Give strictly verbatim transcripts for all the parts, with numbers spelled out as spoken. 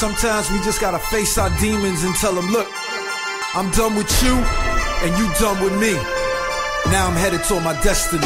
Sometimes we just gotta face our demons and tell them, look, I'm done with you and you done with me. Now I'm headed toward my destiny.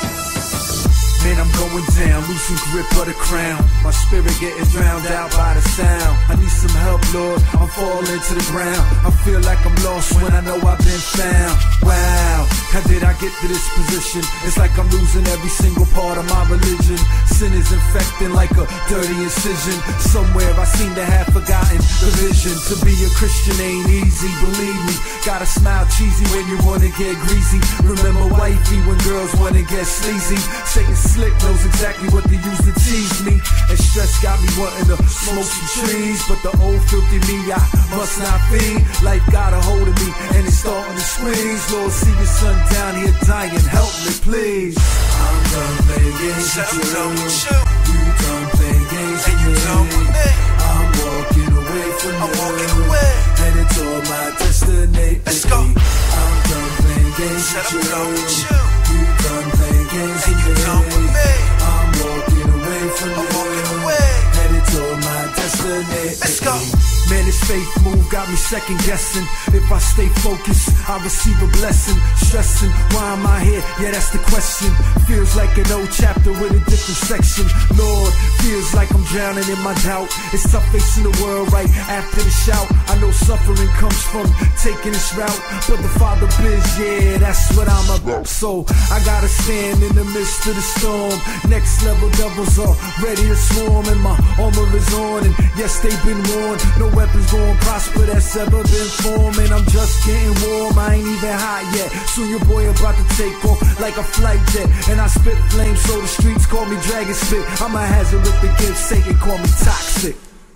Man, I'm going down, losing grip of the crown. My spirit getting drowned out by the sound. I need some help, Lord, I'm falling to the ground. I feel like I'm lost when I know I've been found. Wow, how did I get to this position? It's like I'm losing every single part of my religion. Sin is infecting like a dirty incision. Somewhere I seem to have forgotten the vision. To be a Christian ain't easy, believe me. Gotta smile cheesy when you wanna get greasy. Remember wifey when girls wanna get sleazy. Satan slick knows exactly what to use to tease me. And stress got me wanting to smoke some trees. But the old filthy me, I must not feed. Life got a hold of me and it's starting to squeeze. Lord, see your son down here dying, help me please. I'm done playing games with you. You done playing games with me. I'm walking away from you. I'm walking away, headed toward my destiny. Let's go. I'm done playing games with you. You done playing games with me. I'm walking away from you. I'm walking away, headed toward my destiny. Let's go. Man, this faith move got me second guessing. If I stay focused, I receive a blessing. Stressing, why am I here? Yeah, that's the question. Feels like an old chapter with a different section. Lord, feels like I'm drowning in my doubt. It's tough facing the world right after the shout. I know suffering comes from taking this route, but the Father biz, yeah, that's what I'm about. So I gotta stand in the midst of the storm. Next level devils are ready to swarm, and my armor is on. And yes, they've been warned. No weapons gon' prosper that's ever been formed. And I'm just getting warm, I ain't even hot yet. Soon your boy about to take off like a flight jet. And I spit flames so the streets call me Dragon Spit. I'm a hazard with the gift, Satan call me toxic.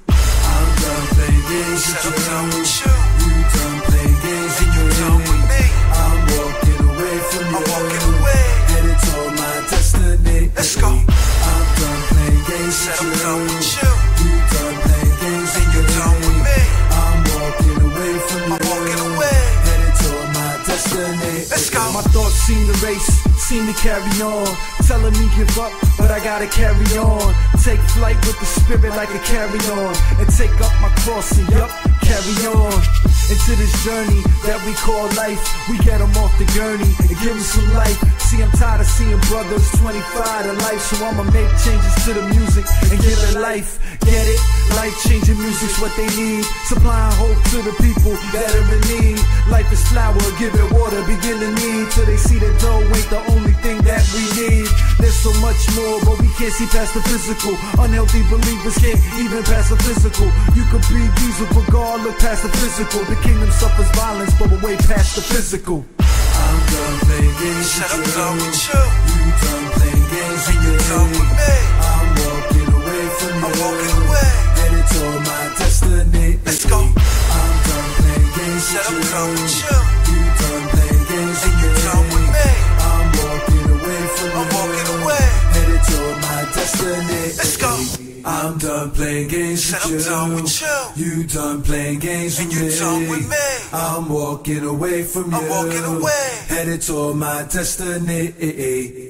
I'm done playing games with you. You done playing games and you done with me. I'm walking away from you. I'm walking away, headed toward my destiny. Let's go. I'm done playing games with you. You done playing games and you done with me. I'm walking away from you. I'm walking away, headed toward my destiny. Let's go. My thoughts seem to race, seem to carry on, telling me give up, but I gotta carry on. Take flight with the spirit like a carry-on, and take up my cross and yup, carry on. Into this journey that we call life, we get them off the gurney and give them some life. See, I'm tired of seeing brothers twenty-five to life, so I'ma make changes to the music and give it life. Get it? Life-changing music's what they need, supplying hope to the people that are in need. Life is flower, give it water, begin to need, till they see the dough ain't the only thing that we need. There's so much more, but we can't see past the physical. Unhealthy believers can't even pass the physical. You could be diesel, but God look past the physical. The kingdom suffers violence, but we're way past the physical. I'm done playing games with you. Done with you. You done playing games and you done with me. I'm walking away from you. I'm walking away, headed toward my destiny. Let's go. I'm done playing games with you. Done with you. You done playing games and you done with me. I'm walking away from you. I'm walking away, headed toward my destiny. Let's go. I'm done playing games with you. Done with you. You done playing games and with you me. Done with me. I'm walking away from you. I'm walking away, headed toward my destiny.